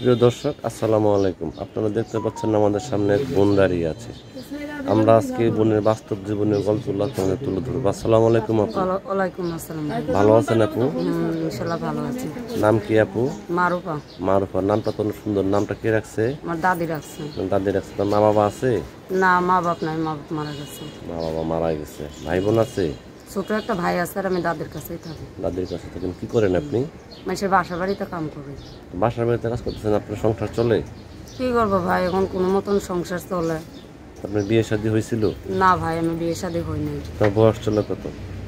প্রিয় দর্শক, আসসালামু আলাইকুম। আপনারা দেখতে পাচ্ছেন আমাদের সামনে এক বোন দাঁড়িয়ে আছে। আমরা আজকে বোনের বাস্তব জীবনের গল্পগুলো আপনাদের তুলে ধরবো। আসসালামু আলাইকুম আপু। ওয়ালাইকুম আসসালাম। ভালো আছেন আপু? ইনশাল্লাহ ভালো আছি। নাম কি আপু? মারুফা। মারুফা। নামটা তো অনেক সুন্দর। নামটা কে রাখছে? আমার দাদি রাখছে। দাদি রাখছে। তার মা বাবা আছে? না, মা বাপ নাই, মা বাপ মারা গেছে। মা বাবা মারা গেছে। ভাই বোন আছে? ছোট একটা ভাই আছে, আর আমি দাদির কাছেই থাকি। দাদির কাছে থাকেন। কি করেন আপনি? মানুষের বাসা বাড়িতে কাম করি। বাসার বাড়িতে কাজ করতেছেন, আপনার সংসার চলে? কি করবো ভাই, এখন কোনো মতন সংসার চলে। আপনার বিয়ে শাদী হয়েছিল? না ভাই, আমি বিয়ে শাদী হই নাই। তার বয়স চলে কত?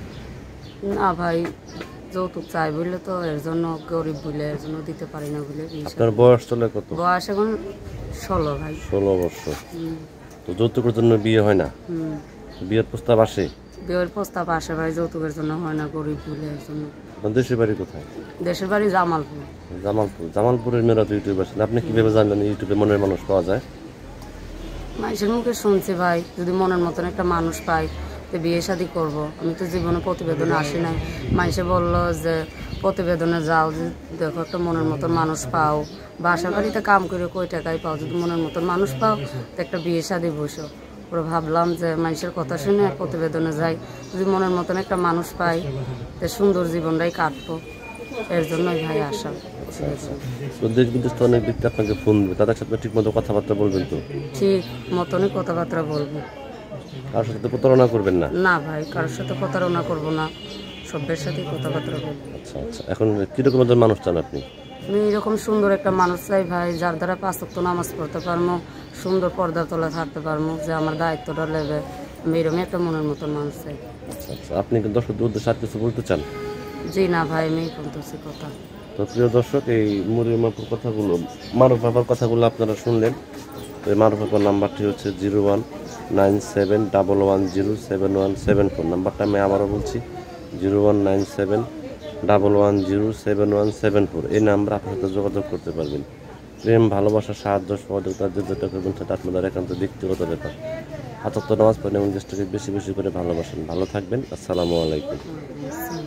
না ভাই, যৌতুক চাই বললে তো এর জন্য, গরিব বলে এর জন্য দিতে পারি না বলে বিয়ে আপনার বয়স চলে কত? বয়স এখন 16 ভাই। 16 বছর। তো যৌতুকের জন্য বিয়ে হয় না? বিয়ের প্রস্তাব আসে? বিয়ের প্রস্তাব আসে ভাই, যৌতুকের জন্য হয় না, গরিব বলে এর জন্য। আপনার দেশের বাড়ি কোথায়? দেশের বাড়ি জামালপুর। জামালপুর। জামালপুরের মেয়েরা তো ইউটিউব আছেন, আপনি কিভাবে জানলেন ইউটিউবে মনের মানুষ পাওয়া যায়? মানুষের মুখে শুনছি ভাই, যদি মনের মতন একটা মানুষ পাই তো বিয়ে শাদী করবো। আমি তো জীবনে প্রতিবেদনে আসি নাই। মানুষে বললো যে প্রতিবেদনে যাও, যে দেখো একটা মনের মতন মানুষ পাও, বাসা বাড়িতে কাম করে কই টাকায় পাও, যদি মনের মতন মানুষ পাও তো একটা বিয়ে শাদী বসো। পরে ভাবলাম যে মানুষের কথা শুনে প্রতিবেদনে যাই, যদি মনের মতন একটা মানুষ পাই তো সুন্দর জীবনটাই কাটবো। এর জন্যই ভাই আসা। তো দেশ বিদেশ তো অনেক ব্যক্তি আপনাকে ফোন দেবে, তাদের সাথে ঠিক মতো কথাবার্তা বলবেন তো? ঠিক মতনই কথাবার্তা বলবো। কারোর সাথে প্রতারণা করবেন না? না ভাই, কারোর সাথে প্রতারণা করবো না, সবের সাথে কথাবার্তা বলবো। আচ্ছা আচ্ছা। এখন কিরকম একজন মানুষ চান আপনি? আমি এরকম সুন্দর একটা মানুষ চাই ভাই, যার দ্বারা 5 ওয়াক্ত নামাজ পড়তে পারবো, সুন্দর পর্দার তলা থাকতে পারবো, যে আমার দায়িত্বটা নেবে। আমি এরকম একটা মনের মতন মানুষ চাই। আচ্ছা আচ্ছা। আপনি কি দর্শকদের উদ্দেশ্যে আর কিছু বলতে চান? জি না ভাই, আমি বলতেছি কথা। তো প্রিয় দর্শক, এই মরিয়ম আপুর কথাগুলো, মারুফ বাবার কথাগুলো আপনারা শুনলেন। তো এই মারুফ বাবার নাম্বারটি হচ্ছে 019711071714। নাম্বারটা আমি আবারও বলছি, 019711071714। এই নাম্বার আপনার সাথে যোগাযোগ করতে পারবেন। প্রেম, ভালোবাসা, সাহায্য, সহযোগিতা যেটা করবেন সেটা আপনাদের একান্ত ব্যক্তিগত ব্যাপার। 5 ওয়াক্ত নামাজ পড়েন এবং দেশটাকে বেশি বেশি করে ভালোবাসেন। ভালো থাকবেন। আসসালামু আলাইকুম।